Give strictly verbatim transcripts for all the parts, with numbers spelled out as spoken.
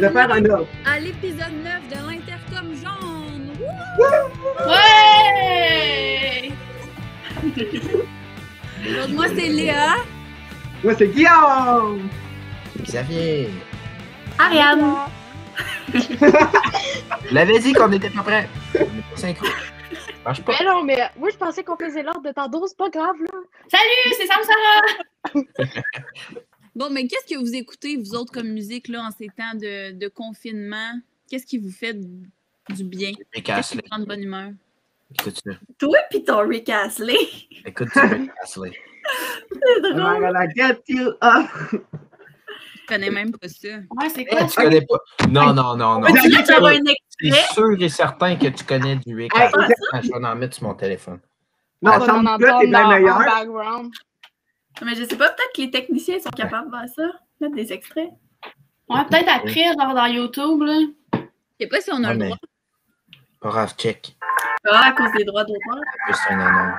faire un autre. À l'épisode neuf de l'Intercom jaune. Wouh! Ouais! Donc moi c'est Léa. Moi c'est Guillaume. Xavier. Ariane. Je l'avais dit qu'on n'était pas prêts. On est pas synchro. Marche pas. Mais non, mais moi je pensais qu'on faisait l'ordre de tantôt, c'est pas grave là. Salut, c'est Samsara! Bon, mais qu'est-ce que vous écoutez, vous autres, comme musique, là, en ces temps de, de confinement? Qu'est-ce qui vous fait du bien? Rick Qu'est-ce qui Astley. vous rend de bonne humeur? Écoute ça. Toi pis ton Rick Astley. Écoute ça, Rick Astley. C'est I'm drôle. gonna get you up. Je connais même pas ça. Ouais, c'est Eh, quoi? tu connais pas. Non, non, non, non. Tu veux avoir un C'est extrait? sûr et certain que tu connais du Rick Hey, Astley. Ah, je vais en mettre sur mon téléphone. Non, On va Sam en Scott est entendre bien en, en meilleur. background. Mais je sais pas, peut-être que les techniciens sont capables de faire ça. Mettre des extraits. Ouais, peut-être après, genre dans YouTube, là. Je sais pas si on a Ouais, le mais- droit. Pas grave, check. Ah, à cause des droits d'auteur. C'est une annonce.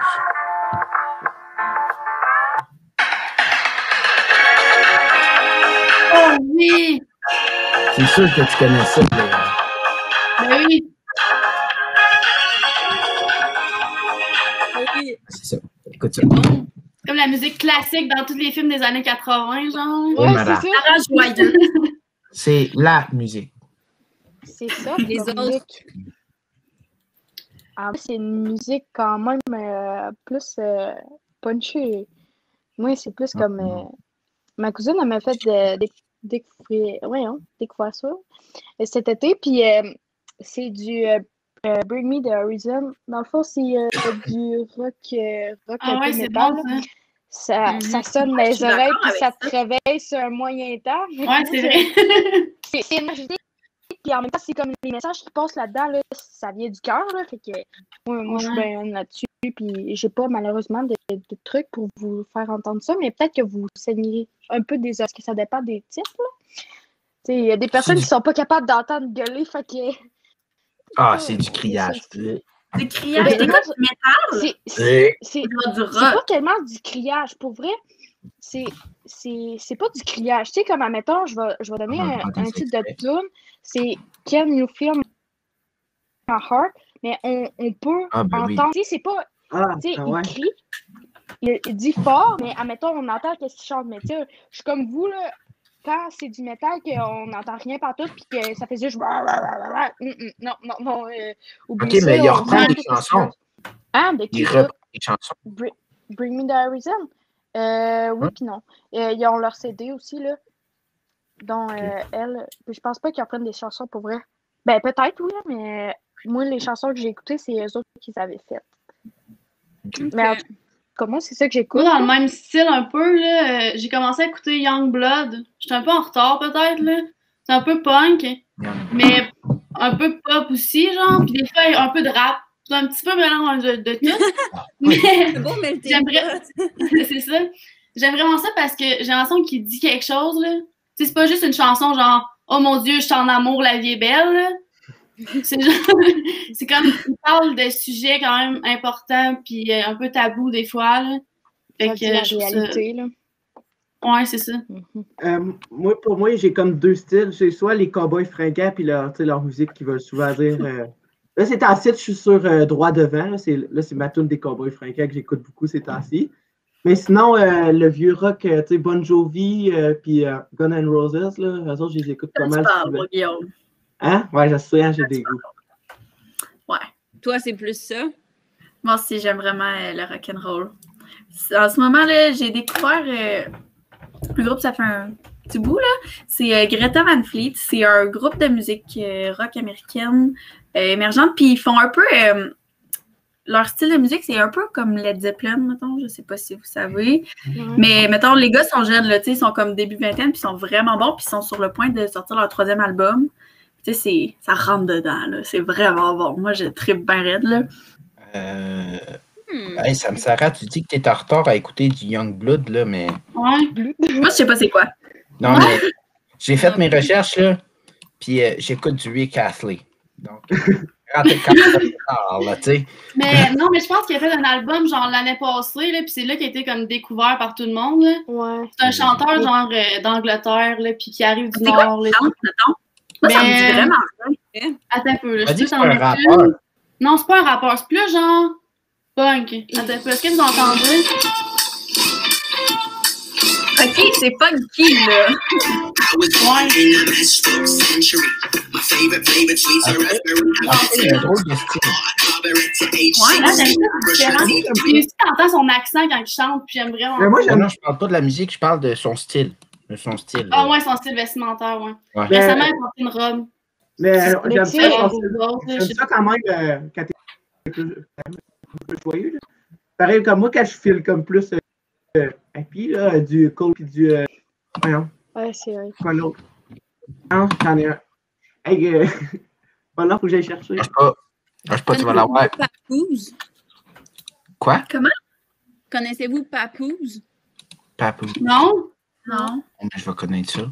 Oh oui! C'est sûr que tu connais ça. Léa. Ben oui! Oui. C'est ça. Écoute ça. Comme la musique classique dans tous les films des années quatre-vingts, genre. Ouais, Ouais, madame. c'est ça. Sarah Joyeux. C'est la musique. C'est ça. Les comme autres. musique. Ah, c'est une musique quand même euh, plus euh, punchée. Moi, c'est plus comme. euh, ma cousine, elle m'a fait de- de- découvrir, ouais, hein, découvrir ça euh, cet été. Puis euh, c'est du euh, euh, Bring Me the Horizon. Dans le fond, c'est euh, du rock, euh, rock Ah un ouais, peu c'est métal. bon, là. ça. Ça, Mhm. ça sonne dans Ouais, je les suis oreilles, d'accord puis avec ça te ça. réveille sur un moyen temps. Ouais, c'est vrai. C'est c'est énergétique, puis en même temps, c'est comme les messages qui passent là-dedans, là, ça vient du cœur, là, fait que moi, moi je suis Ouais. bien là-dessus, puis j'ai pas malheureusement de, de trucs pour vous faire entendre ça, mais peut-être que vous saignez un peu des os, parce que ça dépend des types, là. Tu sais, il y a des personnes du- qui sont pas capables d'entendre gueuler, fait que... Ah, c'est du criage. C'est criage. Ben, C'est moi, quoi du métal? C'est c'est- Et- c'est- Genre du c'est pas rock. tellement du criage, pour vrai, c'est c'est c'est pas du criage. Tu sais, comme, admettons, je vais, je vais donner On va un, prendre un des titre de extraits. tune, c'est Can You Feel My Heart, mais on, on peut Ah, ben oui. entendre, tu sais, c'est pas, Ah, tu sais, ah il ouais. crie, il, il dit fort, mais admettons, on entend qu'est-ce qu'il chante, mais tu sais, je suis comme vous, là, quand c'est du métal, qu'on n'entend rien partout, puis que ça fait juste... Hum, hum, non, non, non, euh, oublie Ok, ça, mais il on reprend sent des tout ce chansons. que- Hein, de qui, Il ça? reprend des chansons. Bring, Bring Me the Horizon? Euh, oui, Hein? puis non. Euh, ils ont leur C D aussi, là. Dont euh, elle. Puis je pense pas qu'ils reprennent des chansons pour vrai. Ben, peut-être, oui, mais moi, les chansons que j'ai écoutées, c'est eux autres qui les avaient faites. Mais en tout cas, moi, c'est ça que j'écoute. Moi, dans le même style un peu, là, euh, j'ai commencé à écouter Youngblood. J'étais un peu en retard, peut-être, là. C'est un peu punk, mais un peu pop aussi, genre. Puis des fois, un peu de rap. C'est un petit peu mélange de, de tout. Mais C'est beau, mais le j'aimerais... c'est ça. J'aime vraiment ça parce que j'ai l'impression qu'il dit quelque chose, là. Tu sais, c'est pas juste une chanson genre « Oh mon Dieu, je suis en amour, la vie est belle », là. C'est genre... c'est comme... Il parle de sujets quand même importants puis euh, un peu tabous des fois, là. Fait Ça que dit la je trouve ça... réalité, là. Ouais, c'est ça. Mhm. Euh, moi, pour moi, j'ai comme deux styles. J'ai soit les cowboys fringants puis leur, tu sais, leur musique qui veulent souvent dire. euh, Là, c'est temps-ci, je suis sur euh, droit devant. Là, c'est, là, c'est ma tune des cowboys fringants que j'écoute beaucoup ces temps-ci. Mais sinon, euh, le vieux rock, euh, tu sais, Bon Jovi euh, puis euh, Guns N' Roses, là, eux autres, je les écoute pas Tu mal. parles, souvent. moi, Guillaume. Hein? Ouais, je sais, hein, j'ai des goûts. Ouais. Toi, c'est plus ça. Moi aussi, j'aime vraiment euh, le rock'n'roll. En ce moment, là, j'ai découvert euh, un groupe, ça fait un petit bout, là. C'est euh, Greta Van Fleet. C'est un groupe de musique euh, rock américaine euh, émergente. Puis ils font un peu... euh, leur style de musique, c'est un peu comme Led Zeppelin, mettons. Je sais pas si vous savez. Ouais. Mais, mettons, les gars sont jeunes, là, tu sais, ils sont comme début vingtaine, puis ils sont vraiment bons, puis ils sont sur le point de sortir leur troisième album. Tu sais, c'est- ça rentre dedans, là. C'est vraiment bon. Moi, je tripe bien raide, là. Euh... Hmm. Hey, Sam Sarah, tu dis que t'es en retard à écouter du Youngblood, là, mais. Ouais. Moi, je sais pas c'est quoi. Non, mais j'ai fait mes recherches, là, puis euh, j'écoute du Rick Astley. Donc, quand t'es quand t'es en retard, là, tu sais. Mais non, mais je pense qu'il a fait un album, genre, l'année passée, là, puis c'est là qu'il a été comme découvert par tout le monde, là. Ouais. C'est un chanteur, genre, euh, d'Angleterre, là, puis qui arrive du C'est quoi? Nord, là. Chante, mettons. Moi, ça me Mais- dit vraiment rien. Attends un peu, là. On a dit Je que suis c'est en un mettre rappeur. une. Non, c'est pas un rappeur, c'est plus genre punk. Attends un peu, est-ce que vous entendez? OK, c'est funky, là. Ouais. Après, il y a un drôle de style. Ouais, Là, j'aime ça, c'est différent. Puis aussi, t'entends son accent quand il chante, puis j'aime vraiment. Mais moi, Non, j'aime non, je parle pas de la musique, je parle de son style. De son style. Ah là. ouais, son style vestimentaire, ouais. Ouais. Mais- Récemment, il a porté une robe. Mais euh, Mais j'aime tu sais, ça, Euh, son pour style. vous autres, là, J'aime je sais ça quand même euh, quand t'es plus, plus joyeux. Là. Pareil comme moi, quand je file comme plus euh, happy, là, du cold puis du. Euh, voyons, Ouais, c'est vrai. quoi l'autre? Non, j'en ai un. Hey, euh, voilà, faut que j'aille chercher. Lâche pas. Lâche pas, tu vas l'avoir. Papoose. Quoi? Connaissez-vous Papoose? Papou. Non? Non. Je vais connaître ça.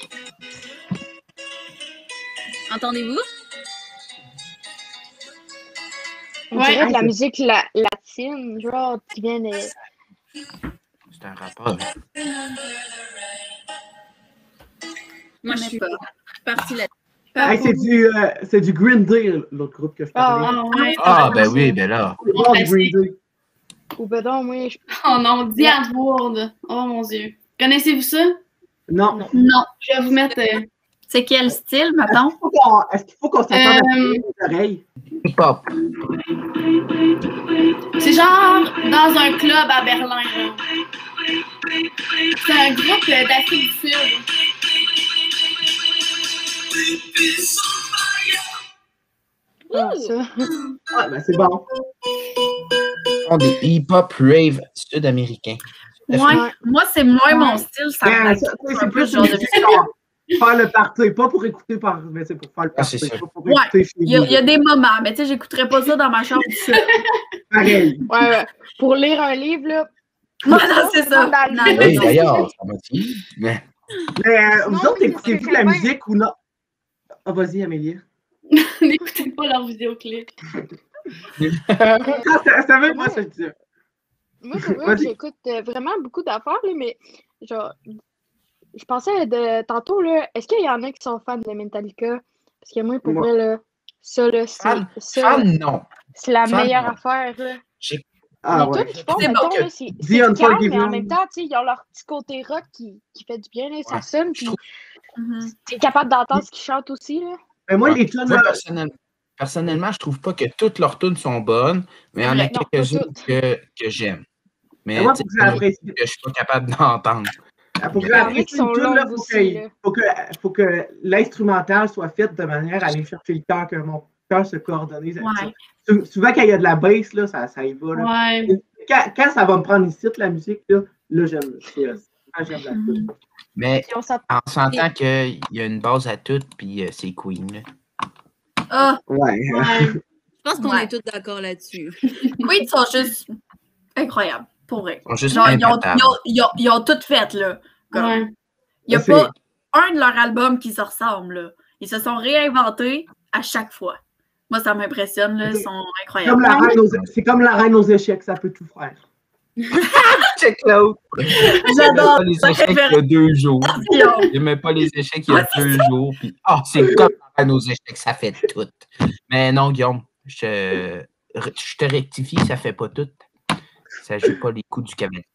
Entendez-vous? On Ouais, dirait de la c'est- musique la- latine, genre, qui vient de. C'est un rappeur. Moi, je connais suis pas. partie là. Hey, c'est du, euh, c'est du Green Day, l'autre groupe que je parlais. Ah ouais. Ah, ben oui, ben là. C'est bon, du Green Day. Ou ben non, moi, je... Oh non, Diane Ward. Oh mon Dieu. Connaissez-vous ça? Non. Non. Je vais vous mettre. euh, C'est quel style, mettons? Faut qu'on- Est-ce qu'il faut qu'on s'attende à Euh, les oreilles? Hip-hop. C'est genre dans un club à Berlin. Là. C'est un groupe euh, d'Afrique du Sud. Ah, ça. Ah, ben c'est bon. Ils font des hip-hop rave sud-américains. Ouais. Ouais. Moi, c'est moins mon style. Ça Mais, me ça, tu sais, un c'est peu plus ce genre de musique musique. pour faire le party, pas pour écouter par. Mais c'est pour faire le Ah, party, c'est ça. pas pour Ouais. écouter chez Il y, a, vous. il y a des moments, mais tu sais, j'écouterais pas ça dans ma chambre. tout seul. Pareil. Ouais, ouais. Pour lire un livre, là. Non, non, c'est ça. Dans le- Non, Oui, non, Oui, non. d'ailleurs, ça motive. Mais Mais euh, vous Non, autres, mais écoutez-vous c'est de la quand même- musique ou non? Ah, vas-y, Amélie. N'écoutez pas leur vidéoclip. Ah, ça, ça veut, moi, Ouais. ça le dit. Moi, c'est vrai Vas-y. que j'écoute euh, vraiment beaucoup d'affaires, là, mais genre, je pensais de tantôt, là, est-ce qu'il y en a qui sont fans de Metallica? Parce que moi, pour Moi. vrai, là, ça, là, c'est Fan, ça, fan, non. c'est la fan, meilleure non. affaire, là. Ah, les ouais. tunes qu'ils font, C'est mettons, bon. là, c'est The c'est calme, mais en Unforgiven. même temps, tu sais, ils ont leur petit côté rock qui, qui fait du bien, là, ça Ouais. sonne, Je puis trouve- Mhm. t'es capable d'entendre ce qu'ils chantent aussi, là. Mais moi, Ouais. les tunes. Moi, là, personnel- personnellement, je trouve pas que toutes leurs tunes sont bonnes, mais il y en a Non, pas quelques-unes toutes. que, que j'aime. Mais moi, tu sais, pour que j'apprécie. que je suis pas capable d'entendre. Pour que Il y en a j'apprécie qui sont une tune, là, longues faut aussi, que, là. faut que, faut que l'instrumental soit fait de manière à aller chercher le cœur, que mon cœur se coordonne. avec Ouais. ça. Sou- Souvent, quand il y a de la bass, là, ça, ça y va. Là. Ouais. Quand, quand ça va me prendre ici, la musique, là, là j'aime. c'est, euh, ah, j'aime la Mhm. tune. Mais Puis on s'attend- on s'entend qu'il y a une base à tout, puis euh, c'est Queen. Là. Ah, Ouais. Ouais. Je pense qu'on Ouais. est tous d'accord là-dessus. oui, ils sont juste incroyables, pour vrai. Ils sont juste Genre, ils ont, imbattables. ils, ont, ils, ont, ils ont tout fait, là. Comme, Ouais. il n'y a C'est- pas un de leurs albums qui se ressemble, là. Ils se sont réinventés à chaque fois. Moi, ça m'impressionne, là. Ils sont Comme incroyables. la reine aux- C'est comme la reine aux échecs, ça peut tout faire. Check l'autre. J'adore les ça, échecs il y a deux jours. Guillaume. Il n'aimait pas les échecs il y a deux jours. Puis, ah, c'est comme à nos échecs, ça fait tout. Mais non, Guillaume, je, je te rectifie, ça fait pas tout. Ça joue pas les coups du cabinet.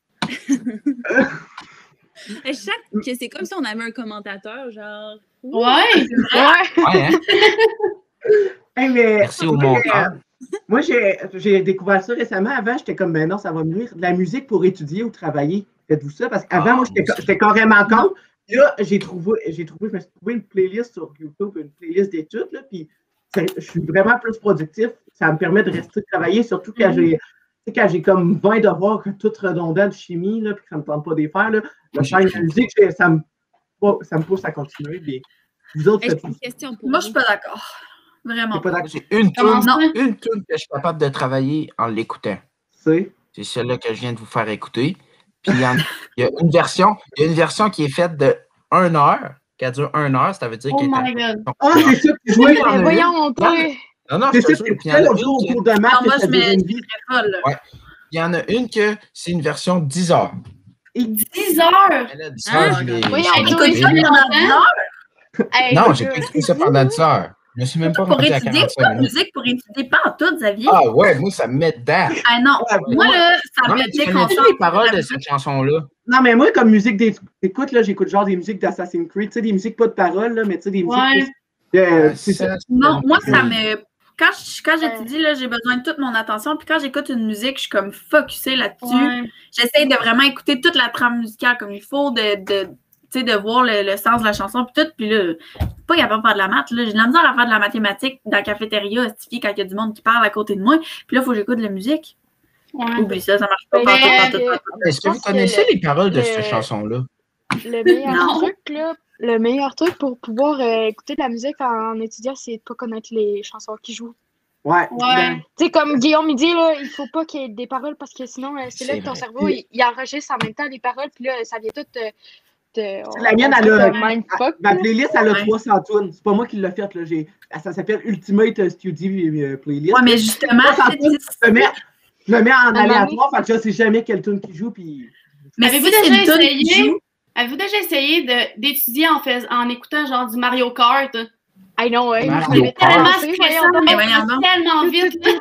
À chaque que c'est comme si on avait un commentateur, genre. Ouais. Ouais. Ouais, hein? Hey, mais, Merci au moi, monteur. j'ai- Moi, j'ai j'ai découvert ça récemment. Avant, j'étais comme, ben non, ça va me nuire. De la musique pour étudier ou travailler. Faites-vous ça? Parce qu'avant, Ah, moi, j'étais moi aussi. j'étais carrément contre. Puis là, j'ai trouvé, j'ai trouvé, je me suis trouvé une playlist sur YouTube, une playlist d'études, là, puis ça- je suis vraiment plus productif. Ça me permet de rester travailler, surtout quand j'ai tu sais, quand j'ai comme vingt devoirs tout redondants de chimie, là, puis que ça ne me tente pas de les faire, là, le J'ai faire de la fait musique, j'ai- ça me, ça me pousse à continuer. Puis vous autres, Hey, j'ai faites une question pour Moi, je vous. suis pas d'accord. Vraiment c'est pas pas. d'accord. J'ai une Comment tune, ça? une tune que je suis capable de travailler en l'écoutant. C'est C'est celle-là que je viens de vous faire écouter. Puis il y, en- il y a une version, il y a une version qui est faite de une heure, qui dure une heure, ça veut dire Oh qu'elle est my god. Ah, c'est ça que tu jouais. Il y en a Mais une. voyons, toi. Non, non, C'est je te ça jure. que Puis tu il y en fais a l'autre jour au une cours que- de maths, Non, moi, que ça je mets durait une vie. très folle, là. Ouais. il y en a une que c'est une version dix heures. dix heures! Elle a dix Hein? heures, je l'ai- Voyons, je l'ai toi, Écoute, écoutée. ça pendant dix heures. Hey, Non, le j'ai gars. pas écouté ça pendant dix heures. Je me suis même pas Pour rendu à étudier, quarante-cinq pas de minutes. musique pour étudier, pas en tout, Xavier. Ah ouais, moi, ça me met dedans. Ah non, Ouais, moi, moi- là, ça Non, me mais tu connais déconcentre. les paroles de cette chanson-là? Non, mais moi, comme musique d'écoute, là, j'écoute genre des musiques d'Assassin's Creed, tu sais, des musiques pas de paroles, là, mais tu sais, des musiques Ouais. plus. euh, c'est ça. Ça, Non, moi, ça oui. me... Quand je- quand j'étudie, là, j'ai besoin de toute mon attention. Puis quand j'écoute une musique, je suis comme focusée là-dessus. Ouais. J'essaie de vraiment écouter toute la trame musicale comme il faut, de, de, tu sais, de voir le, le sens de la chanson, puis tout. Puis là, je suis pas capable de faire de la maths. Là. J'ai de la misère à faire de la mathématique dans la cafétéria, astifiée, quand il y a du monde qui parle à côté de moi. Puis là, il faut que j'écoute de la musique. Ouais. Oublie ça, ça marche pas. Mais, Pas en tout, pas en tout, euh, pas en tout. Est-ce que je vous pense que connaissez le- les paroles de le- cette chanson-là? Le meilleur Non. truc, là, le meilleur truc pour pouvoir euh, écouter de la musique en, en étudiant, c'est de pas connaître les chansons qui jouent. Ouais. Ouais. Tu sais, comme Guillaume il dit, là, il faut pas qu'il y ait des paroles parce que sinon, euh, c'est là C'est que ton vrai. cerveau, il, il enregistre en même temps les paroles, puis là, ça vient tout te. te La mienne, on elle dit a- te mindfuck, Ma là. playlist, elle a Ouais. trois cents tunes. C'est pas moi qui l'ai faite, là. J'ai... Ça s'appelle Ultimate Studio euh, Playlist. Ouais, mais justement, trois cents c'est- tunes, je le mets, je le mets en Un moment aléatoire, fait que je sais jamais quelle tune qui joue, puis. mais Avez-vous si c'est déjà une toune qui essayé? joue- Avez-vous déjà essayé de- d'étudier en, fais- en écoutant genre du Mario Kart? I know, ouais. Mario Je me mettais à Tellement Kart. danser, stressant, voyons donc. mais voyons donc. tellement vite. Là.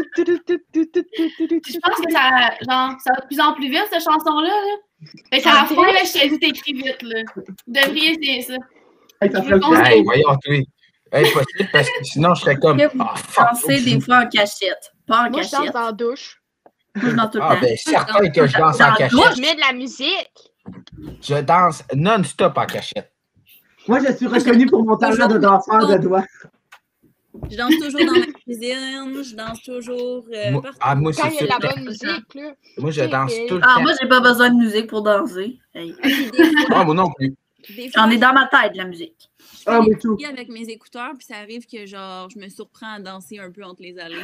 Je pense que ça, genre, ça va de plus en plus vite, cette chanson-là. Là. Fait qu'à la fin, là, je t'ai dit t'écris vite. Là. Vous devriez essayer ça. Hey, ça Je ferait veux le qu'on fun. se- Hey, voyons, toi. Impossible, parce que sinon, je serais comme. Que vous Ah, fuck. dansez des fois en cachette. Pas en Moi, je danse cachette. dans la douche. Moi, je danse tout le Ah, temps. ben, certain que je danse en Dans la Moi, cachette. je mets de la musique. Je danse non-stop en cachette. Moi, je suis reconnu pour mon talent de danseur de doigts. Je danse toujours dans ma cuisine, je danse toujours euh, Moi, partout. ah, moi, Quand c'est il y a sûr. de la sûr. bonne musique, là. Moi, je Ok, danse ok. tout le Ah, temps. moi, j'ai pas besoin de musique pour danser. Hey. Puis des fois, Ah, moi non plus. des fois, J'en ai dans ma tête, de la musique. je fais Ah, des moi tout. filles avec mes écouteurs, puis ça arrive que genre je me surprends à danser un peu entre les allées.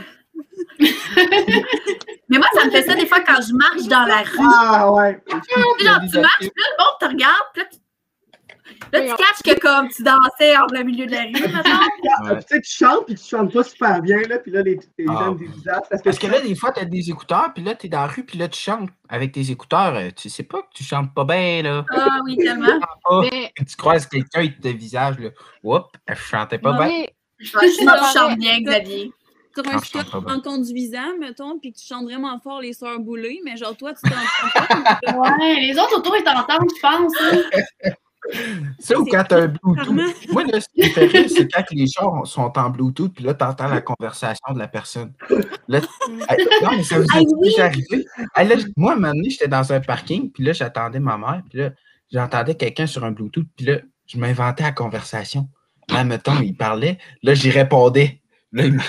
Mais moi, ça me fait ça des fois quand je marche dans la rue. Ah, ouais. Tu sais, genre, tu marches, puis là, le monde te regarde, puis là, tu, là, tu catches que comme tu dansais en plein milieu de la rue, maintenant. Ouais. Tu sais, tu chantes, puis tu chantes pas super bien, là, puis là, les, les Ah. gens des visages. Parce que, Parce que là, des fois, t'as des écouteurs, puis là, t'es dans la rue, puis là, tu chantes avec tes écouteurs. euh, Tu sais pas que tu chantes pas bien, là. Ah oui, tellement. Ah, Mais, tu croises quelqu'un, il te visage, là. Oups, elle chantait pas bien. mais, Ouais, sinon, tu chantes bien, Xavier. Sur Ah, un je chante pas stop bien. en conduisant, mettons, puis que tu chantes vraiment fort les sœurs boulées, mais genre toi, tu t'entends pas. Ouais, les autres autour, ils t'entendent, je pense. Hein. Ça, ou C'est quand t'as un Bluetooth. Charmant. Moi, là, ce qui me fait rire, c'est quand les gens sont en Bluetooth, puis là, t'entends la conversation de la personne. Là, hey, non, mais ça vous Ah est oui! déjà arrivé? Hey, là, moi, à un moment donné, j'étais dans un parking, puis là, j'attendais ma mère, puis là, j'entendais quelqu'un sur un Bluetooth, puis là, je m'inventais la conversation. Là, mettons, il parlait, là, j'y répondais. Là, il me-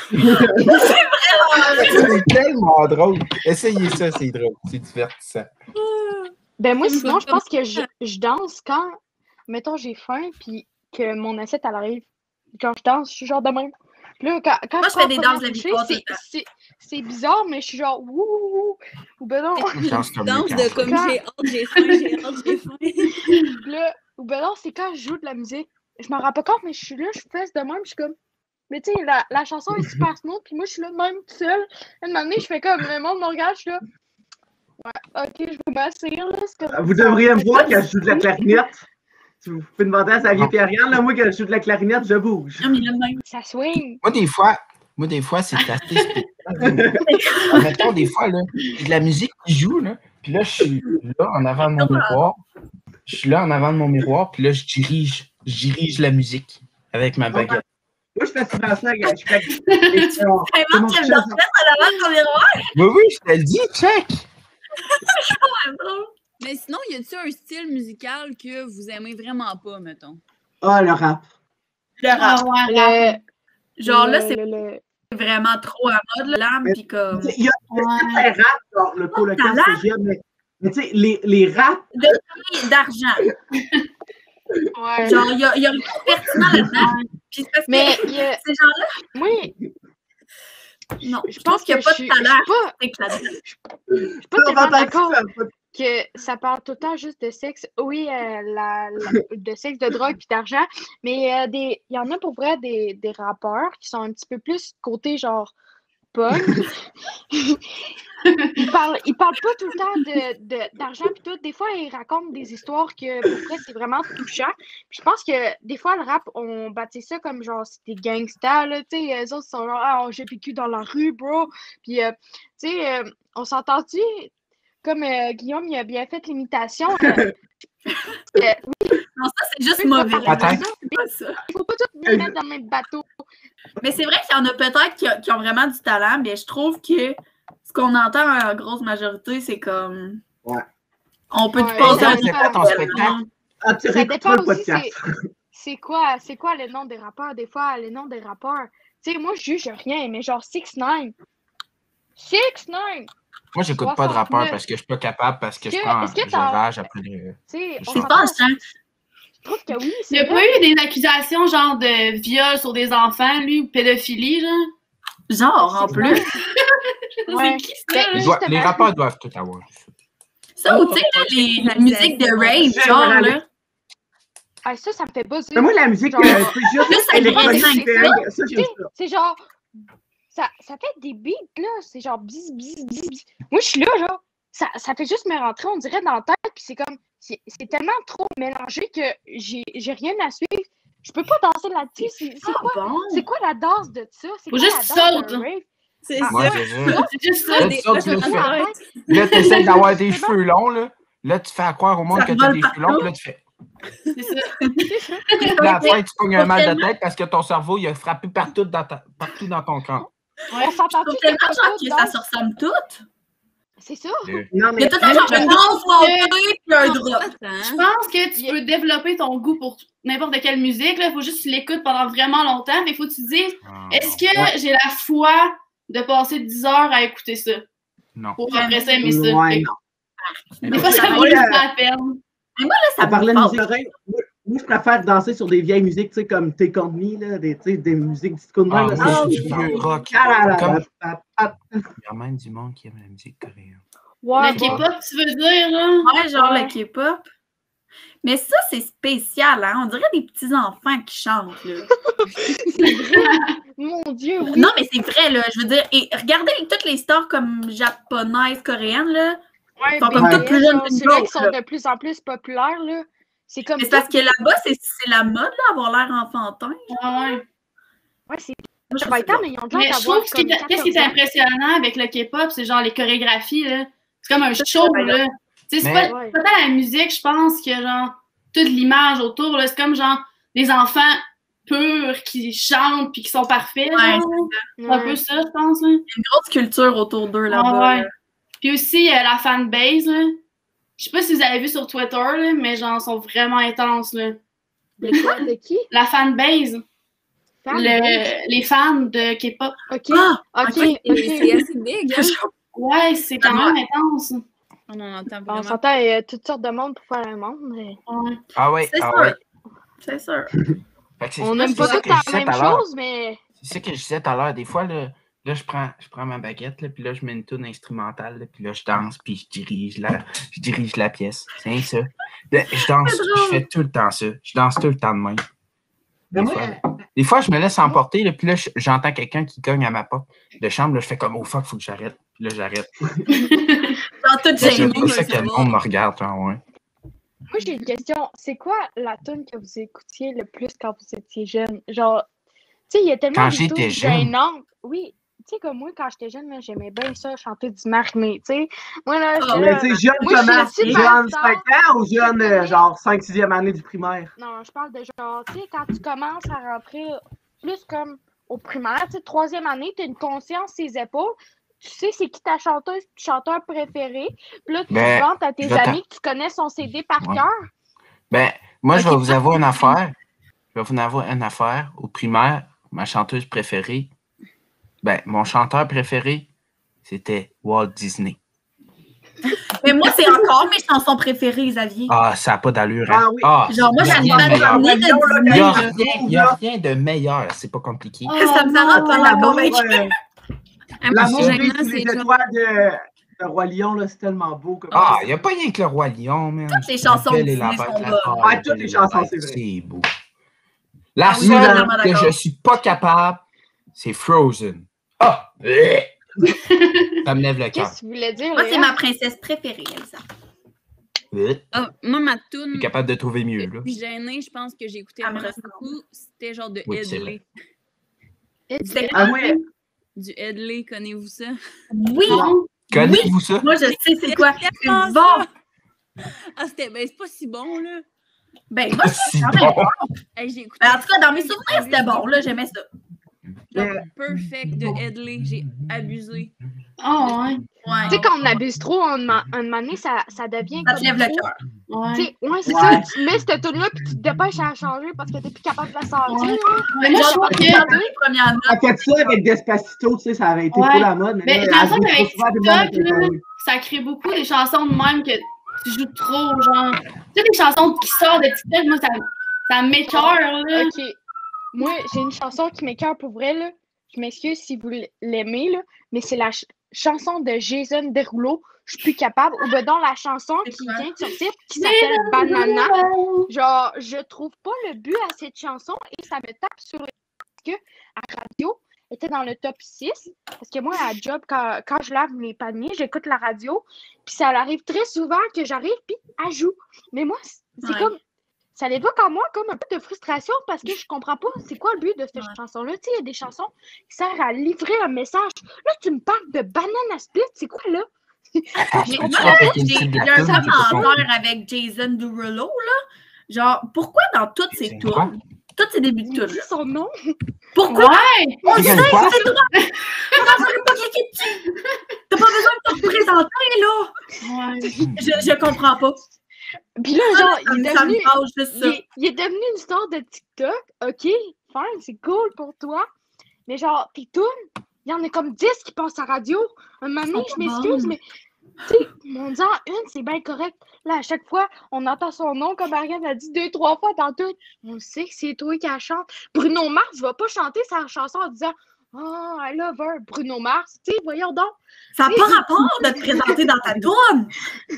c'est tellement drôle. Essayez ça, c'est drôle. C'est divertissant. ben moi, Comme sinon, je comme- pense que je, je danse quand, mettons, j'ai faim, puis que mon assiette, elle arrive. Quand je danse, je suis genre de même. Puis là, quand, quand Moi, je prends fais des la première danses de la bouchée, victoire tout c'est- le temps. c'est- C'est bizarre, mais je suis genre wouh, wouh, wouh. Ou ben non, Je danse comme Danse les de cancers. comme Quand- j'ai hâte, j'ai faim, j'ai hâte, j'ai faim. Puis là, ou ben non, c'est quand je joue de la musique. Je m'en rends pas compte, mais je suis là, je fesse de même, je suis comme. Mais tu sais, la, la chanson est super smooth, puis moi, je suis là de même toute seule. Un moment donné, je fais comme, le monde me regarde, je suis là. Ouais, ok, je vais m'asseoir, là. c'est comme- Vous devriez me voir quand je joue de la clarinette. Si vous pouvez demander à Xavier Pierriane, là, moi, quand je joue de la clarinette, je bouge. Non, mais là, de même. Ça swing. Moi, des fois, moi, des fois, c'est assez spécial. Mettons, des fois, là, j'ai de la musique qui joue, là, puis là, je suis là, en avant de mon miroir. Je suis là, en avant de mon miroir, puis là, je dirige, je dirige la musique avec ma baguette. Moi, je fais souvent ça, gars. Je fais. Et puis, on- Hey, tout le Marc, monde tu fait me ça. refais en avant de ton miroir. Oui, oui, je te le dis, check! Mais sinon, y a-tu un style musical que vous aimez vraiment pas, mettons? Ah, le rap. Le Ah rap. ouais, Le, Genre là, le- c'est le- le- vraiment trop à mode, là, l'âme, Mais- pis comme. Tu sais, Il y a Ouais. certains rap, genre le colocasse talent. que j'aime, mais, mais tu sais, les, les raps, D'argent. ouais. Genre, il y a, il y a rien de pertinent là-dedans. Puis c'est parce Mais que il y a- ces gens-là, moi, non, je je pense pense qu'il n'y a que pas je suis de je talent. suis pas, C'est que là-dedans. je suis pas on tellement entend d'accord ça, ça. que ça parle tout le temps juste de sexe. Oui, euh, la, la- de sexe, de drogue puis d'argent, mais euh, des, il y en a pour vrai des, des rappeurs qui sont un petit peu plus côté genre pogne. il parle, il parle pas tout le temps de, de, d'argent pis tout. Des fois, il raconte des histoires que pour vrai, c'est vraiment touchant. Puis je pense que des fois, le rap, on baptise ça comme genre c'est des gangsters, là. Tu sais, eux autres sont genre ah, j'ai vécu dans la rue, bro. Puis euh, tu sais, euh, on s'entend-tu? Comme euh, Guillaume, il a bien fait l'imitation. Euh, euh, oui. Non, ça, c'est juste mauvais. Attends. C'est pas ça. Il faut pas tout les mettre dans le même bateau. Mais c'est vrai qu'il y en a peut-être qui, qui ont vraiment du talent, mais je trouve que ce qu'on entend en grosse majorité, c'est comme. Ouais. On peut Ouais, te passer ça un dépend ton spectacle. Ah, tu Ça réécouteras dépend le aussi, podcast. c'est, c'est quoi, c'est quoi le nom des rappeurs? Des fois, les noms des rappeurs. Tu sais, moi, je juge rien, mais genre six neuf. six neuf! Moi, j'écoute pas de rappeur soixante-neuf. parce que je suis pas capable, parce que je Est-ce que- prends est-ce que je t'as- rage après le. Tu sais, on C'est C'est pas s'entend, un je trouve que oui, Il n'y c'est a pas vrai. eu des accusations genre de viol sur des enfants, lui, ou pédophilie, genre? genre en plus. Ouais. C'est qui Ben, ça? Ils doivent- justement. les rappeurs doivent tout avoir. Ça, ou tu sais, là, les- la musique de rave, genre, là. Ah, ça, ça me fait buzzer. Mais moi, la musique, Genre, euh, c'est juste plus ça électronique, grandit, c'est- c'est ça, Tu j'aime sais, ça. c'est genre. Ça, ça fait des beats, là. C'est genre bis, bis, bis, bis. Moi, je suis là, genre. Ça, ça fait juste me rentrer, on dirait, dans la tête. Puis c'est comme. C'est, c'est tellement trop mélangé que j'ai, j'ai rien à suivre. Je peux pas danser là-dessus. C'est, c'est, quoi, Bon. c'est quoi la danse de ça? C'est Faut quoi juste la danse saute, d'un là. rave? C'est Ah, Moi, ça. c'est ça. C'est juste ça. Là, des- tu sors, tu là, le ça fais. me paraît. Là, tu essaies d'avoir des C'est bon. cheveux longs, là. Là, tu fais croire au monde Ça que tu as vole des cheveux longs, partout. puis là, tu fais. C'est ça. Puis là, à la fin, tu pognes un mal de tête parce que ton cerveau, il a frappé partout dans, ta- partout dans ton camp. On s'entend-tu? Faut tellement c'est genre pas que ça, ça danse? se ressemble toutes. C'est ça. Non, Il y mais a tout un genre de danse montée puis un drop. Je Attends. pense que tu peux développer ton goût pour n'importe quelle musique. Il faut juste que tu l'écoutes pendant vraiment longtemps. Il faut que tu te dises, Ah, est-ce que j'ai la foi de passer dix heures à écouter ça? Non. Pour après ça aimer ça. Ouais, Fait que non. Des fois, ça vaut Ouais, juste euh, la peine. Ça Ça parlait de me musique oreille. Moi, moi, je préfère danser sur des vieilles musiques, tu sais, comme Take On Me, là, des, tu sais, des musiques disco de Ah, même. là, moi, c'est- je suis du vieux rock. Ah là là, Comme- pa- pa- Il y a même du monde qui aime la musique coréenne. Ouais, Le bon. K-pop, tu veux dire, là? Ouais, genre Ouais. le K-pop. Mais ça, c'est spécial, hein? On dirait des petits-enfants qui chantent, là. Mon Dieu, oui. Non, mais c'est vrai, là. Je veux dire, et regardez toutes les stars comme japonaises, coréennes, là. Ouais, Ils sont comme B T S, toutes plus jeunes là, que nous ceux-là qui autres, sont là. de plus en plus populaires, là. C'est comme. Mais c'est parce que là-bas, c'est c'est la mode, là, avoir l'air enfantin. Ouais. Ouais, c'est Moi, je pas sais le temps, pas. mais ils ont Mais l'air je d'avoir trouve que ce qui comme est- qu'est-ce qui est quatorze ans. impressionnant avec le K-pop, c'est genre les chorégraphies, là. C'est comme un Ça, show, c'est là. Tu sais, c'est Mais- pas, Ouais. pas tant la musique, je pense, que genre toute l'image autour, là. C'est comme genre des enfants purs qui chantent puis qui sont parfaits, Ouais, genre. C'est un peu ça, je pense, là. Une grosse culture autour d'eux, là-bas. Ah ouais. là. Puis aussi, euh, la fanbase, là. Je sais pas si vous avez vu sur Twitter, là, mais genre, sont vraiment intenses, là. De quoi? De qui? La fanbase, Fan? le- les fans de K-pop. Ok. Ah! Ok. ok. C'est Ok. c'est assez big, hein? Ouais, c'est quand même intense. On en entend On vraiment. s'entend euh, toutes sortes de monde pour faire un monde. Mais... Ouais. Ah ouais, C'est ah sûr. ouais. C'est sûr. Fait que c'est- On c'est n'aime pas ça toutes que je la disais même tout à l'heure. chose, mais. C'est ça que je disais tout à l'heure. Des fois, là, là je, prends, je prends ma baguette, là, puis là, je mets une tune instrumentale, là, puis là, je danse, puis je dirige la, je dirige la pièce. C'est rien que ça. Là, je danse, C'est je drôle. fais tout le temps ça. Je danse tout le temps de même. Des, Mais moi, fois, des fois, je me laisse emporter, là, puis là, je- j'entends quelqu'un qui cogne à ma porte de chambre. Là, je fais comme, oh fuck, faut que j'arrête. Puis là, j'arrête. Dans toute Là, Je gênée. tout le veux monde ça veut que le savoir. monde me regarde, genre, ouais. Moi, j'ai une question. C'est quoi la tune que vous écoutiez le plus quand vous étiez jeune? Genre, tu sais, il y a tellement Quand de j'étais tunes jeune? gênantes. Oui. Tu sais, comme moi, quand j'étais jeune, là, j'aimais bien ça, chanter du Marmé, tu sais. Moi, là, j'étais mais là- tu sais, jeune Moi, je suis comment? la petite Jeune star. cinq ans ou jeune, euh, genre cinq sixième année du primaire? Non, je parle de genre, tu sais, quand tu commences à rentrer plus comme au primaire, tu sais, troisième année, tu as une conscience sur ses épaules. Tu sais c'est qui ta chanteuse, chanteur préféré. Puis là, tu Ben, vantes à tes je vais amis que tu connais son C D par Ouais. cœur. Ben, moi, je Ok. vais vous avouer une affaire. Je vais vous avouer une affaire. Au primaire, ma chanteuse préférée, ben, mon chanteur préféré, c'était Walt Disney. Mais moi, c'est encore mes chansons préférées, Xavier. Ah, ça n'a pas d'allure. Hein? Ah oui. Ah, Genre, moi, il y a j'aime rien de pas meilleur. Disney de Il n'y a, Disney, là. rien- il y a rien de meilleur. C'est pas compliqué. Oh, Ça me non. rend pas la L'amour, convaincue. euh, Ah, moi, l'amour c'est vit gênant, sous les c'est genre- étoiles de, de Roi Lion, là, c'est tellement beau. Comme Ah, il n'y a pas rien que le Roi Lion, man. Toutes les chansons La Belle et Disney la Bête, sont la bonnes. Belle Ouais, et toutes la les chansons, Bête, c'est vrai. C'est beau. La Ah oui, seule vraiment que d'accord. je suis pas capable, c'est Frozen. Ah! Ça me lève le cœur. Qu'est-ce que tu voulais dire? Moi, c'est Léa? ma princesse préférée, Elsa. Ah, moi, ma Je toune. suis capable de trouver mieux, là. Gênée, je pense que j'ai écouté Ah, me vraiment ressemble. beaucoup. C'était genre de Oui, c'est Headley. C'était Ah ouais. Du Headley, connaissez-vous ça? Oui! Non. Connaissez-vous ça? Moi, je sais c'est quoi. C'est C'est tellement bon! ça. Ah, c'était. Ben, c'est pas si bon, là. Ben, moi, Si quand même bon. Hey, j'ai écouté. Ben, en tout cas, dans mes souvenirs, c'était bon. Là, j'aimais ça. Genre, Perfect de Headley. J'ai abusé. Oh, ouais. Ouais. Tu sais, quand on abuse trop, un moment donné, ça, ça devient Ça comme te lève le trop. cœur. Tu Ouais. sais, ouais, c'est Ouais. ça. Tu mets cette tune là puis tu te dépêches à la changer parce que t'es plus capable de la sortir. Ouais. là. Mais moi, je trouve que. Dans les premières notes. On a fait ça avec Despacito, tu sais, ça avait été Ouais. trop la mode. Mais j'ai là, l'impression elle joue qu'avec trop souvent, tout le monde TikTok, était là, comme- ça crée beaucoup des chansons de même que tu joues trop, genre. Tu sais, des chansons qui sortent de TikTok, moi, ça, ça m'écoeure, là. Ok. Moi, j'ai une chanson qui m'écoeure pour vrai, là. Je m'excuse si vous l'aimez, là, mais c'est la ch- chanson de Jason Derulo. Je suis plus capable. Ou ben donc la chanson C'est qui quoi? vient de sortir, qui s'appelle Banana. Genre, je trouve pas le but à cette chanson et ça me tape sur le parce que à radio, elle était dans le top six. Parce que moi, à la job, quand, quand je lave mes paniers, j'écoute la radio. Puis ça arrive très souvent que j'arrive, puis elle joue. Mais moi, c'est Ouais. comme. Ça l'évoque en moi comme un peu de frustration parce que je comprends pas c'est quoi le but de cette Ouais. chanson-là. Tu sais, il y a des chansons qui servent à livrer un message. Là, tu me parles de Banana Split, c'est quoi là? Ah, Mais peux-tu moi, faire là, avec une j'ai petite il y a un blague, j'ai pas commentaire avec Jason Derulo, là. Genre, pourquoi dans toutes ces C'est quoi? tunes, tous ces débuts de Il tunes, dit là, son nom. pourquoi Ouais! on C'est sait comme quoi? que c'est toi? Comment ça peut pas cliquer dessus? T'as pas besoin de te représenter, là! Ouais. Je, je comprends pas. Puis là, genre, Ça il me- est ça devenu. me fâche juste Il ça. est, il est devenu une star de TikTok. OK, fine, c'est cool pour toi. Mais genre, tes tunes, il y en a comme dix qui passent à radio. Un moment donné, Ils sont je pas m'excuse, bonnes. mais tu sais, mon disant une, c'est bien correct. Là, à chaque fois, on entend son nom, comme Ariane a dit deux, trois fois dans tout. On sait que c'est toi qui la chante. Bruno Mars va pas chanter sa chanson en disant Oh, I love her, Bruno Mars. Tu sais, voyons donc. Ça n'a pas rapport de te présenter dans ta toune.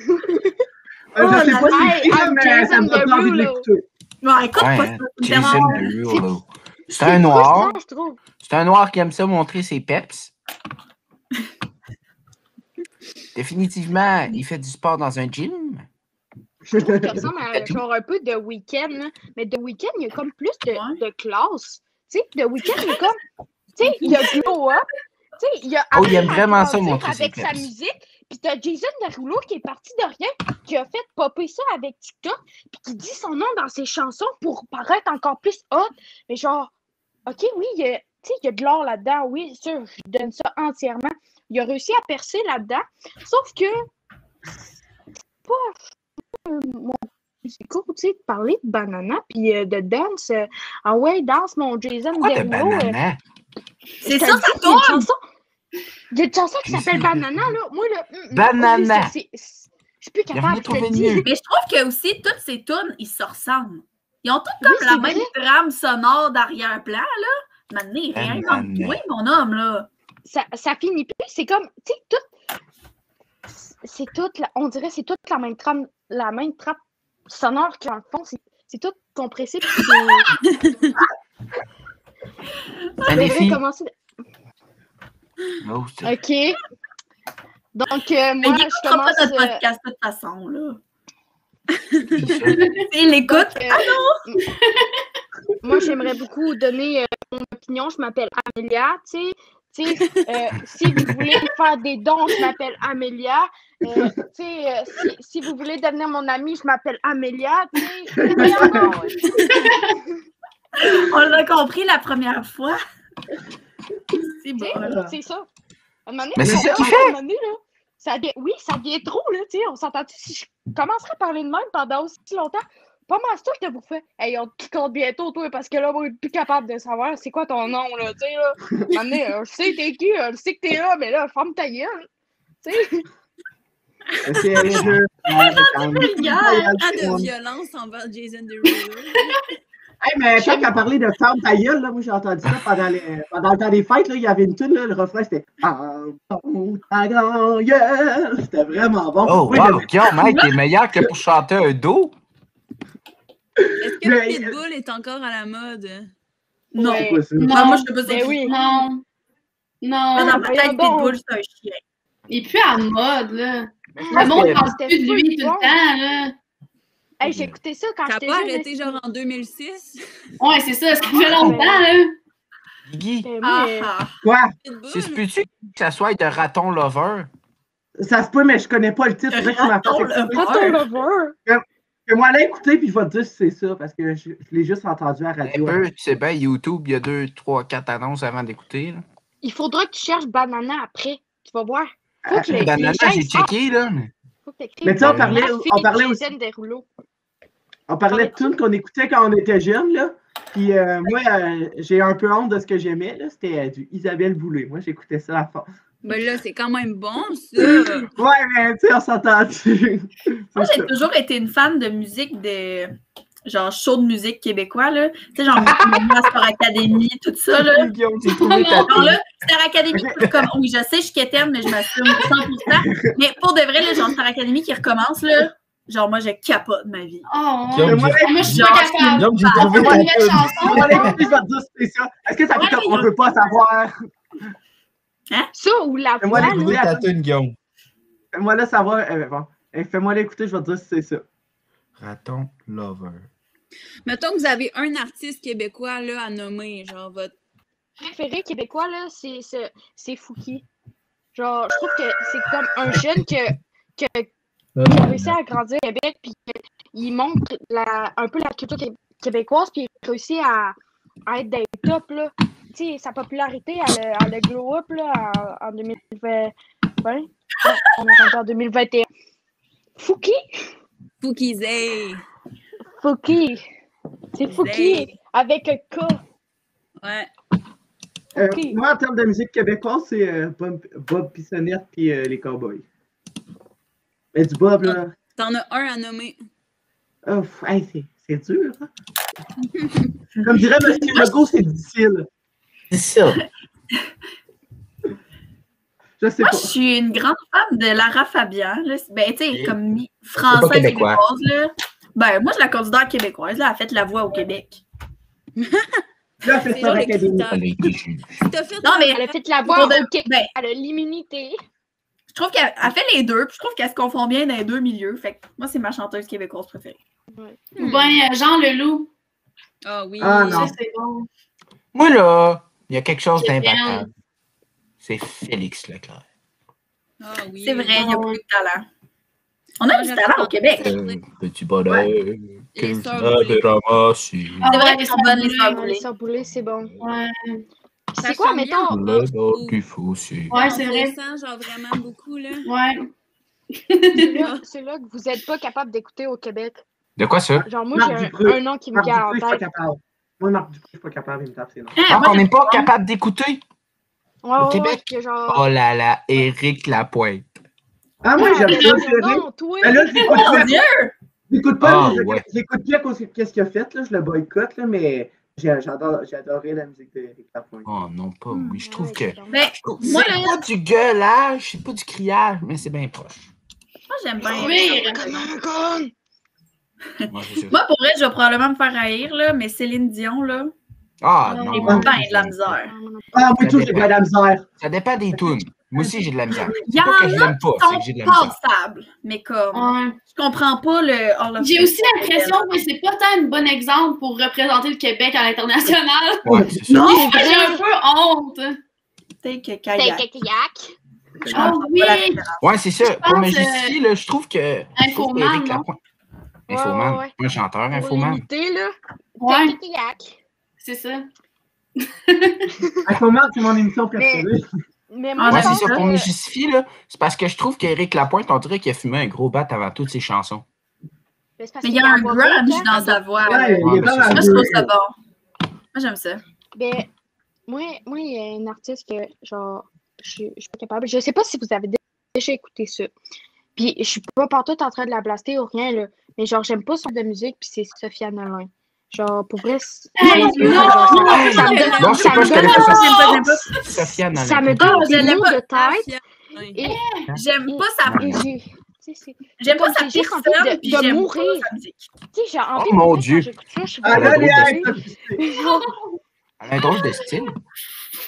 Euh, Oh, je sais la- pas si Hey, c'est I'm mais ça Jason me donne pas envie de Derulo. l'écouter. Ouais, écoute Ouais, pas hein, ça. ça me Jason dérange. Derulo. C'est C'est un noir. frustrant, je trouve. C'est un noir qui aime ça montrer ses peps. Définitivement, il fait du sport dans un gym. Je trouve qu'il ressemble à genre un peu de Weeknd, là. Mais de Weeknd, il y a comme plus de, Ouais. de classe. Tu sais, de Weeknd, il y a comme. Tu sais, il y a Glow Up. Tu sais, il y a. Oh, il aime appris à vraiment ça, grandir montrer ses avec sa peps. musique. Puis t'as Jason Derulo qui est parti de rien, qui a fait popper ça avec TikTok, puis qui dit son nom dans ses chansons pour paraître encore plus hot. Mais genre, OK, oui, il y a, tu sais, il y a de l'or là-dedans, oui, sûr, je lui donne ça entièrement. Il a réussi à percer là-dedans, sauf que c'est pas euh, mon c'est cool, tu sais, de parler de banana puis euh, de dance. euh, ah ouais, danse mon Jason Quoi de Derulo. euh, banana? C'est je te ça, le ça dis, il y a une tourne. chanson. Il y a une chanson qui Jason s'appelle Derulo. Banana, là. Moi, là, mm, mm, Banana. oublie ça, c'est- c'est- je suis plus Il a rien capable, je te trouvé le de dis. mieux. Mais je trouve que aussi, toutes ces tunes, ils se ressemblent. Ils ont toutes comme Oui, la c'est même vrai. trame sonore d'arrière-plan, là. Maintenant, rien Banana. manque de toi, mon homme, là. Ça, ça finit plus. C'est comme, tu sais, tout. C'est tout, la- on dirait, c'est toute la même trame, la même trappe sonore qu'en fond, c'est c'est tout compressé. Puis c'est. Un Je défi. devrais commencer. Oh, c'est- OK. Donc, euh, Mais moi, il je n'écoutera commence. pas notre euh, podcast de toute façon, là. c'est ça. Il l'écoute. euh, moi, j'aimerais beaucoup donner euh, mon opinion. Je m'appelle Amélia, tu sais. Tu sais, euh, si vous voulez me faire des dons, je m'appelle Amélia. Euh, tu sais, euh, si, si vous voulez devenir mon amie, je m'appelle Amélia. Tu sais, voyons donc. On l'a compris la première fois. C'est Tu sais, bon. là. c'est ça. À un moment donné, Mais c'est on ça qu'il parle, fait. à un moment donné, là, ça devient- oui, ça devient trop, là, tu sais. On s'entend-tu? Si je commencerai à parler de même pendant aussi longtemps, pas mal sûr que vous faites. Hey, on te compte bientôt, toi, parce que là, moi, je suis plus capable de savoir c'est quoi ton nom, là, tu sais, là. À un moment donné, euh, je sais t'es qui, euh, je sais que t'es là, mais là, ferme ta gueule. Tu sais. C'est un jeu. vulgaire. Pas de violence envers Jason Derulo. Hey, mais quand t'as parlé de ferme ta gueule, là, moi j'ai entendu ça pendant, les, pendant le temps des fêtes, là, il y avait une tune, là, le refrain c'était Ferme ta grande gueule. C'était vraiment bon. Oh, Moi, wow, Guillaume, mec, t'es meilleur que pour chanter un do. Est-ce que Mais- Pitbull est encore à la mode? Non. Ouais. j'aimais pas ça. Non, moi, je sais pas Ben c'est oui. Non. Non, Dans ma tête, bon. Pitbull, c'est un chien. il est plus à mode, là. Mais je Le pense monde que- parle C'était plus de lui full tout le bon. temps, là. Hey, j'ai écouté ça quand T'as j'étais pas jeune. arrêté est-ce que- genre en deux mille six? Ouais, c'est ça, ça fait Ah, longtemps, ben- là. Guigui, Ben, Ah, moi, euh, ah. Quoi? Pitbull? c'est se peut-tu que ça soit de Raton Lover? Ça se peut, mais je connais pas le titre. C'est vrai que tu m'as fait Raton écouter. Lover. Raton Lover. Fais-moi aller écouter, puis je vais te dire si c'est ça, parce que je, je l'ai juste entendu à la Un radio. peu, tu sais bien, YouTube, il y a deux, trois, quatre annonces avant d'écouter. là. Il faudra que tu cherches Banana après. Tu vas voir. Faut que les, Banana, les gens j'ai ils sortent. checké, là. mais- Faut que t'écrives Mais tu sais, on Banana, parlait- fille on parlait de aussi- Jason Derulo. On parlait de tunes qu'on écoutait quand on était jeunes, là. Puis euh, moi, euh, j'ai un peu honte de ce que j'aimais, là. C'était euh, du Isabelle Boulay. Moi, j'écoutais ça à fond. Ben là, c'est quand même bon, ça. Ouais, mais tu sais, on s'entend-tu. Moi, j'ai toujours été une fan de musique de. Genre, show de musique québécois, là. Tu sais, genre, Star Academy, tout ça, là. Guillaume, j'ai trouvé ta Alors tune. là, Star Academy, comme, oui, je sais, je suis quétaine, mais je m'assume cent pour cent. Mais pour de vrai, là, genre, Star Academy qui recommence, là, genre, moi, je capote ma vie. Oh, Guillaume, ouais. Moi, Ah, moi, je suis Genre, pas capable. Guillaume, j'ai Ah, trouvé C'est ta une nouvelle tune. chanson. On va l'écouter, je vais te dire si c'est ça. Est-ce que ça fait Ouais, comme on veut pas savoir? Ça ou la Fais-moi voix, l'écouter. Trouvé là. ta tune, Guillaume. Fais-moi là savoir. Euh, bon. Eh, Fais-moi l'écouter, je vais te dire si c'est ça. Raton Lover. Mettons que vous avez un artiste québécois là, à nommer, genre votre. préféré québécois, là, c'est c'est- c'est Fouki. Genre, je trouve que c'est comme un jeune que, que, qui a réussi à grandir au Québec, puis il montre la, un peu la culture qué- québécoise, puis il réussit à, à être des top, là. Tu sais, sa popularité, elle, a- elle a glow up, là, en, en deux mille vingt. Ouais, on est rendu en deux mille vingt et un. Fouki? Foukize. Fouki. C'est Fouki, avec un K. Ouais. Euh, Ok. Moi, en termes de musique québécoise, c'est euh, Bob, Bob Bissonnette puis euh, les Cowboys. Mais du Bob, là. T'en as un à nommer. Oh, pff, hey, c'est- c'est dur. Hein? Comme dirait M. Legault, c'est difficile. C'est ça. Je sais Moi, pas. je suis une grande fan de Lara Fabian. Là. Ben, tu sais, Et- comme mi- C'est française pas québécois. québécoise, là. Ben, moi, je la considère québécoise. Là. Elle a fait la voix au Québec. Là, fait C'est ça genre le l'académie. critère. Elle a été jugée. Si t'as fait Non, mais Elle a fait la voix Pour de- au Québec. ben, Elle a l'immunité. je trouve qu'elle elle fait les deux, puis je trouve qu'elle se confond bien dans les deux milieux. Fait que moi, c'est ma chanteuse québécoise préférée. Ou bien euh, Jean Leloup. Ah oui. Ah, non. Ça, c'est bon. Moi, là, il y a quelque chose C'est d'imbattable. C'est Félix Leclerc. Ah oui. C'est vrai, il y a bon. beaucoup de talent. On a Moi, du j'avais talent au entendu Québec. ça. Euh, petit bonheur, Les qu'un sœurs avait Boulay. ramassé. Ah, C'est vrai ouais, qu'elles les sont bonnes, les sœurs sœurs Ouais, Boulay. les sœurs Boulay, c'est bon. Ouais, Puis Ça c'est quoi, sonne bien. mettons? Le bord du fossé. ouais On c'est se vrai. ressent, genre vraiment beaucoup, là. Ouais. C'est là, c'est là que vous n'êtes pas capable d'écouter au Québec. De quoi ça? Genre, moi, Marc j'ai Dupré. un, un nom qui me Marc vient en Dupré, je suis pas tête. capable. Moi, Marc Dupré, je suis pas capable, il me tape ses noms. Hein, Ah, moi, on n'est j'aime pas ça. capable d'écouter? Ouais, Au ouais, Québec? ouais, que genre... Oh là là, Éric Lapointe. Ah, moi, j'aime ça, non, c'est vrai. non, toi! Ben là, je l'écoute Oh mon plus. Dieu! Je l'écoute pas, Ah, je- ouais. je l'écoute plus à cause de qu'est-ce qu'il a fait, là. Je le boycotte, là, mais j'ai- j'adore, j'ai adoré la musique d'Éric Lapointe. Oh non, pas oui. Je trouve Ouais, que. c'est bon. Mais C'est moi, là, pas du gueulage, c'est pas du criage, mais c'est bien proche. moi, j'aime bien. Oui. Moi, c'est ça. Moi, pour vrai, je vais probablement me faire haïr, là, mais Céline Dion, là, Ah j'ai non. bien moi, de la misère. Ah, moi, Ça tout, j'ai dépend. de la misère. Ça dépend des tunes. Moi aussi, j'ai de la misère. Il y C'est en pas que je a l'aime pas, qui c'est sont que j'ai de la misère. passables, mais comme, Ouais. je comprends pas le All of J'ai Fame. aussi l'impression que c'est pas tant un bon exemple pour représenter le Québec à l'international. Ouais, c'est ça. Non, J'ai un peu honte. Peut-être que C'est kayak. kayak. Je Ah comprends oui! pas la référence. Ouais, c'est ça. Pour me pense, justifier, là, je trouve que. je trouve Infoman, qu'Éric non? Lapointe. Ouais, Infoman. ouais, ouais. Un chanteur, Pour Infoman. l'imiter, là. Ouais, C'est kayak. c'est ça. À ce moment, c'est mon émission préférée. Mais Ah, moi, Ouais, je c'est pense ça. Pour que- me justifier, là, c'est parce que je trouve qu'Éric Lapointe, on dirait qu'il a fumé un gros bat avant toutes ses chansons. Mais c'est parce Mais il qu'il y a un voix grunge haute, dans sa voix. Ouais, là. il est mais dans c'est la ça. Moi, je trouve ça rue. bon. Moi, j'aime ça. Ben, moi, moi, il y a une artiste que, genre, je suis je suis pas capable. Je sais pas si vous avez déjà écouté ça. Puis, je suis pas partout en train de la blaster ou rien, là. Mais, genre, j'aime pas son de musique, puis c'est Sophia Nolin. Genre, pour vrai, c'est- Hey, genre, non! ça me donne- Non, je sais ça pas, me je connais donne- pas ça. J'aime pas, j'aime pas. Sofiane Ça me Ah, donne je des l'aime mots pas. de tête. Ouais. Et, J'aime pas sa et j'ai... tu sais, c'est- J'aime pas comme sa j'ai juste envie personne, de- puis de j'aime mourir. pas sa musique. Tu sais, j'ai envie Oh, de mon mourir Dieu. quand j'écoute ça, je suis Ah, là, vraiment les désolée. actes. Genre, Elle a un drôle de style.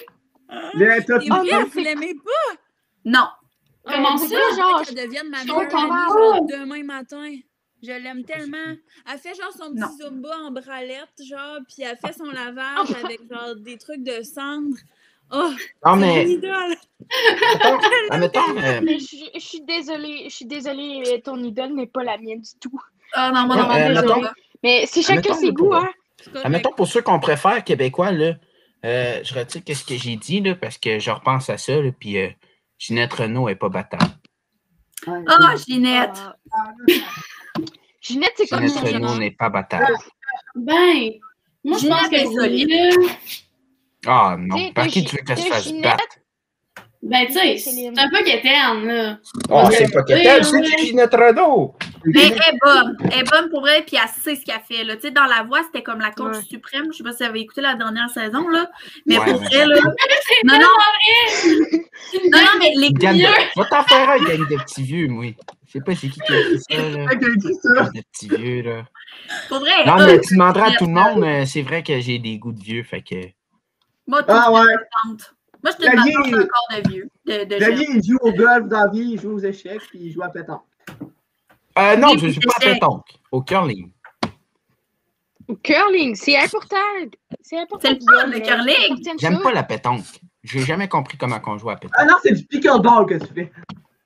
Le top C'est Oh, vrai, non, vous c'est- l'aimez pas? Non. Comment Oh, ça? je genre, voudrais qu'elle devienne ma je meilleure comprends amie, pas. genre, demain matin. Je l'aime tellement. Elle fait genre son Non. petit Zumba en bralette, genre, puis elle fait son lavage avec genre des trucs de cendre. Oh, Non, c'est mon mais, idole. mettons, admettons, euh, Mais je, je suis désolée, je suis désolée, euh, ton idole n'est pas la mienne du tout. Ah non, moi Non, non, euh, plus, mettons- là. Mais c'est chacun Admettons, ses là, goûts, pour- hein. C'est correct. admettons, pour ceux qu'on préfère québécois, là, euh, je retire ce que j'ai dit, là, parce que je repense à ça, là, puis euh, Ginette Renault est pas battable. Ah, Ginette. Ah. Ginette, c'est comme Ginette son Renault genre. n'est pas battable. Ben, moi, je pense Ginette est que oui, solide. là. Ah non, T'sais, par de qui Gi- tu veux qu'elle se de fasse Ginette. battre? Ben, tu sais, Céline. c'est un peu quétaine, là. Oh, Ouais. c'est pas qu'elle, Ouais, c'est ouais. qui Ginette Renault? Mais elle est bonne. Elle est bonne pour elle, puis elle sait ce qu'elle fait. Là. Tu sais, dans La Voix, c'était comme la coach Ouais. suprême. Je sais pas si vous avez écouté la dernière saison, là. Mais Ouais, pour mais- elle, là. Non, non. Non, non, mais les Gang vieux. de... Va t'en faire un gang de petits vieux, moi. Je sais pas c'est qui qui a écrit ça, là. Qui a écrit ça? Gang de petits vieux, là. Pour vrai, Non, elle mais est tu demanderas à bonne. tout le monde, euh, c'est vrai que j'ai des goûts de vieux, fait que... Moi, Ah tout ouais. me tente. Moi, je te Xavier, demande encore de vieux. De, de Xavier, jeunes. il joue au golf dans la vie, il joue aux échecs, puis il joue à pétanque. Euh, non, Oui, je puis joue pas à c'est- pétanque, au curling. Curling, c'est important. C'est important. C'est le fun, Guillaume, le là. curling. Ça appartient de J'aime ça. pas la pétanque. J'ai jamais compris comment on joue à pétanque. Ah non, c'est du pickleball que tu fais.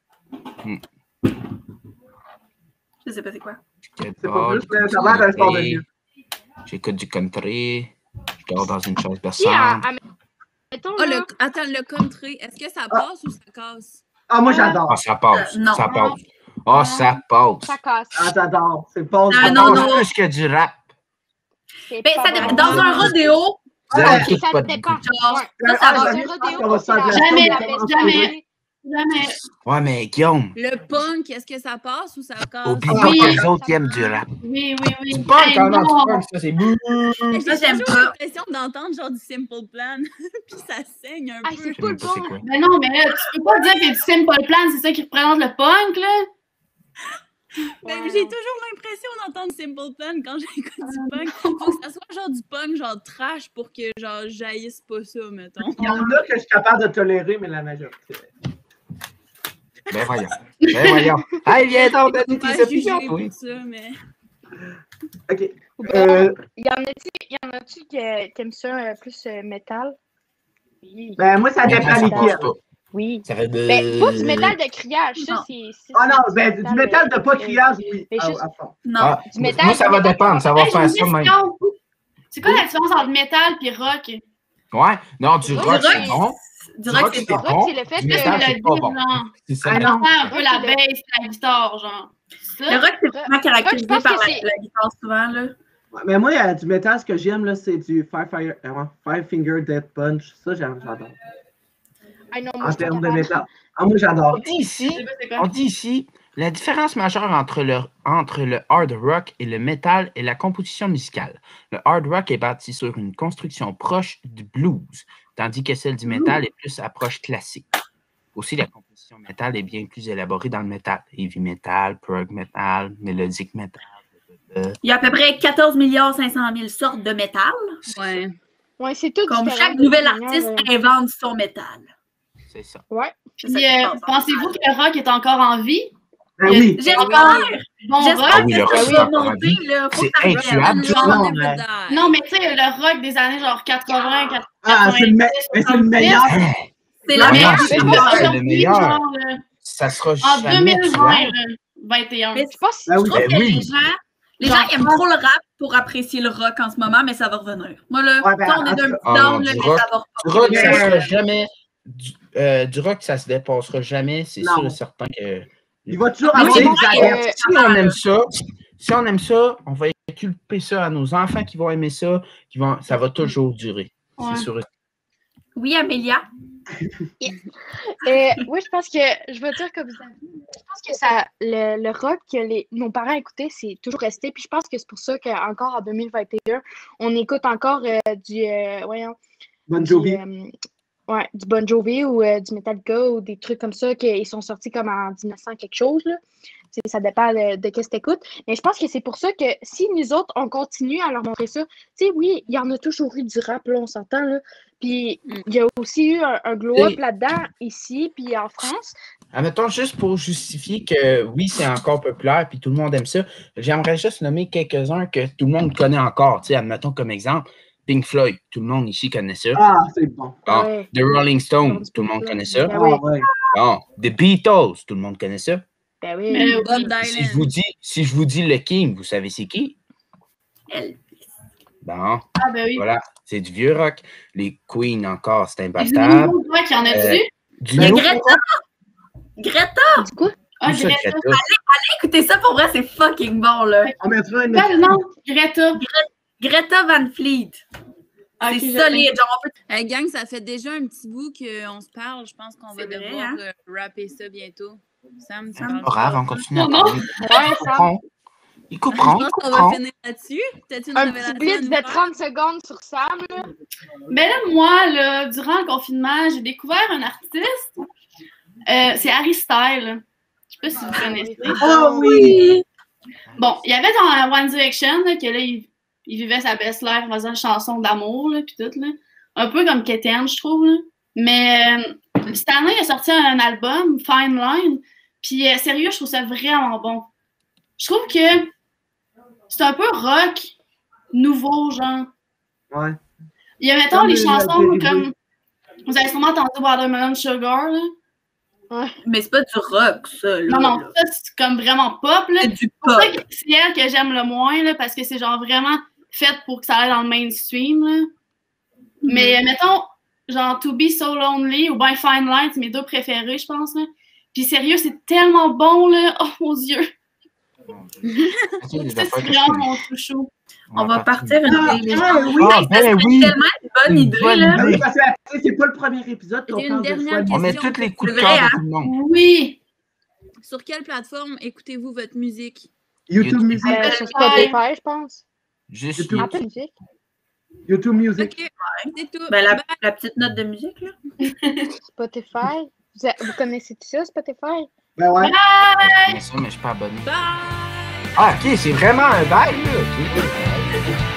Je sais pas c'est quoi. C'est pas plus, mais ça a l'air d'un sport de vieux. J'écoute du country. Je dors dans une chaise Si, berçante. à, à- mettons, Oh, là, le... Attends, le country, est-ce que ça passe ou ça casse? Ah, moi, j'adore. Ah, ça passe. Euh, non. Ça passe. Ah, ça passe. ça casse. Ah, j'adore. C'est pas Ah, Ça non, passe non. plus que du rap. C'est Ben, pas ça bon. dépend. Dans un rodéo, Vous Ouais. avez tous Ça pas de dépend. goût. genre, Ouais. ça, ça Ah, va. Dans jamais, un je pense rodéo, qu'on va se faire de la c'est Jamais, la- sauce. la- jamais. Jamais. Ouais, mais Guillaume, Le punk, est-ce que ça passe ou ça casse? oublie Ah, pas oui. que les autres ils aiment du rap. Oui, oui, oui. Du punk, Hey, quand même, non. du punk, ça c'est bouh. Mais Ça, J'ai j'aime toujours pas. l'impression d'entendre genre du Simple Plan, puis ça saigne un Ah, peu. c'est Je sais pas même le pas c'est bon. quoi. Ben non, mais là, tu peux pas dire que du Simple Plan, c'est ça qui représente le punk, là. Ben, Ouais, j'ai non. toujours l'impression d'entendre Simple Plan quand j'écoute du punk. Faut que ça soit genre du punk, genre trash, pour que genre j'haïsse pas ça, mettons. Il y en a que je suis capable de tolérer, mais la majorité. Ben voyons. Ben voyons. Hey, viens donc donner Pas tes opinions, jugé toi. pour ça, mais... OK. Ben, Euh, y en a-tu y en a-tu qui qui aiment ça euh, plus euh, métal? Oui. ben, moi, ça Mais dépend ça passe lesquels. pas. Oui. Ça fait de... Ben, pas du métal de criage, ça, Non. c'est. c'est- Ah non, c'est ben, du métal de pas euh, criage, oui. mais à- juste- à fond. Non. Ah, du métal, moi, ça du va métal. dépendre. Ça va Hey, j'ai faire une ça même. question. C'est quoi la différence entre métal et rock? Ouais. Non, du Du rock, rock, c'est bon. Du rock, c'est c'est bon. rock, bon. c'est le fait Du que- métal, Tu l'as c'est pas dit, bon. genre. C'est ça. Ah Ça non. fait un peu la Rock, il baisse et la guitare, genre. C'est Le ça? rock, c'est vraiment caractérisé pense par que la, c'est- la guitare souvent, là. Ouais, mais moi, euh, du métal, ce que j'aime, là, c'est du Five, Fire, euh, Five Finger Death Punch. Ça, j'aime- j'adore. Ah non, moi, En je suis pas termes de capable. métal. Ah, moi, j'adore. On dit ici, Je sais pas c'est quoi. on dit ici, la différence majeure entre le, entre le hard rock et le metal est la composition musicale. Le hard rock est bâti sur une construction proche du blues, tandis que celle du metal est plus approche classique. Aussi, la composition metal est bien plus élaborée dans le metal. Heavy metal, prog metal, melodic metal. blablabla. Il y a à peu près quatorze milliards cinq cent mille sortes de métal. Ouais. Ouais, c'est tout Comme différent chaque de nouvel toute manière, artiste euh, invente son métal. C'est ça. Ouais. C'est ça Puis, qui se euh, passe. pensez-vous que le rock est encore en vie? Ben oui. J'espère! Bon J'espère Ah rock? oui, que le ça rock, va c'est encore en monter, vie. là. Faut C'est que ça revienne. intuable. And Non, love never mais- die. Non, mais tu sais, le rock des années genre quatre-vingts, quatre-vingt-dix. Ah, c'est le, me- mais c'est le meilleur. Hein? C'est Non, la mais meilleure. c'est Mais le- pas c'est le aujourd'hui, meilleur. genre, euh, Ça sera en jamais deux mille vingt, tuable. euh, vingt et un. Mais Je pense Ben je oui. trouve Ben que oui. les gens, les gens ils aiment trop le rap pour apprécier le rock en ce moment, mais ça va revenir. Moi, là, Ouais, ben, tu sais, on est en d'un tout petit cas- Ah non, down, du là, mais rock- ça va Du rock, ça Mais- sera jamais. Du, euh, du rock, ça se dépassera jamais. C'est Non. sûr et certain que. Il va toujours Ah, avoir oui, des moi, adeptes. euh, Si on aime ça, si on aime ça, on va inculper ça à nos enfants qui vont aimer ça, qui vont, ça va toujours durer. Ouais. C'est sûr. Oui, Amélia. Euh, oui, je pense que, je veux dire comme ça, je pense que ça, le, le rock que les, nos parents écoutaient, c'est toujours resté. Puis je pense que c'est pour ça qu'encore en deux mille vingt et un, on écoute encore euh, du, euh, voyons, Bon du, Jovi. euh, ouais, du Bon Jovi ou euh, du Metallica ou des trucs comme ça qui sont sortis comme en mille neuf cents quelque chose, là. sais, ça dépend de, de qu'est-ce que t'écoutes. Mais je pense que c'est pour ça que si nous autres, on continue à leur montrer ça, tu sais, oui, il y en a toujours eu du rap, là, on s'entend, là. Puis il y a aussi eu un, un glow-up là-dedans, ici, puis en France. Admettons, juste pour justifier que oui, c'est encore populaire puis tout le monde aime ça, j'aimerais juste nommer quelques-uns que tout le monde connaît encore. Tu sais, admettons comme exemple, Pink Floyd, tout le monde ici connaît ça. Ah, c'est bon. Bon, Ouais. The Rolling Stones, tout le monde connaît ça. Ben Ah, oui. ouais. Bon, The Beatles, tout le monde connaît ça. Ben oui. Mais Bob oui. Dylan. Si je vous dis, si je vous dis le King, vous savez c'est qui? Elle. Bon, Ah, ben oui. voilà, c'est du vieux rock. Les Queen encore, c'est Et du imbattable. nouveau, toi, qui en Euh, as-tu? Du Il y a nouveau, Greta! Greta! Du coup, Ah, tout ça, Greta. Greta. Écoutez ça, pour vrai, c'est fucking bon, là. On mettra une. Ah, non, Greta. Greta Van Fleet. Ah, ok, C'est je- solide. Genre, on peut... Hey, gang, ça fait déjà un petit bout qu'on se parle. Je pense qu'on va C'est vrai, devoir hein? euh, rapper ça bientôt. Sam, tu C'est parles Pas grave, on continue à Oh non. parler. ouais, Ils ça. couperont. Ils Je couperont, ils pense qu'on va couperont. finir là-dessus. T'as-tu une Un révélation petit à blitz nous de faire? trente secondes sur Sam, là. Ben là, moi, là, durant le confinement, j'ai découvert un artiste. Euh, c'est Harry Styles. Je sais pas si vous connaissez. Oh oui! Bon, il y avait dans One Direction, là, que là, il, il vivait sa best life en faisant une chanson d'amour, là, pis tout, là. Un peu comme Keten, je trouve, là. Mais euh, cette année, il a sorti un album, Fine Line, puis euh, sérieux, je trouve ça vraiment bon. Je trouve que c'est un peu rock, nouveau, genre. Ouais. Il y a, mettons, Comme les les chansons dérivés. comme... Vous avez sûrement entendu Watermelon Sugar, là. Mais c'est pas du rock, ça, là. Non, non, là. ça, c'est comme vraiment pop, là. C'est du C'est pour pop. ça que c'est elle que j'aime le moins, là, parce que c'est genre vraiment fait pour que ça aille dans le mainstream, là. Mais mettons, genre To Be So Lonely ou ben Fine Line, c'est mes deux préférés, je pense, là. Puis sérieux, c'est tellement bon, là. Oh mon Dieu. C'est des Ça, affaires c'est que je vraiment connais. mon chouchou. On va partir une Ah, idée. ah, oui. Ah, ben C'est oui! tellement une bonne Une idée, bonne là. Ah oui, parce que tu sais, c'est pas le premier épisode qu'on J'ai une parle de dernière choix de On met question. tous les coups de C'est cœur vrai, de hein? tout le monde. Oui. Sur quelle plateforme écoutez-vous votre musique? YouTube YouTube. Music. Euh, sur Spotify, je pense. Juste C'est tout. Apple Music. YouTube Music. Ok, c'est tout. Ben, la, Bye. la petite note de musique, là. Spotify. Vous, a- vous connaissez tout ça, Spotify? Ben ouais. Je connais ça, mais je suis pas abonné. Bye! Ah, ok, c'est vraiment un bail, là. ok.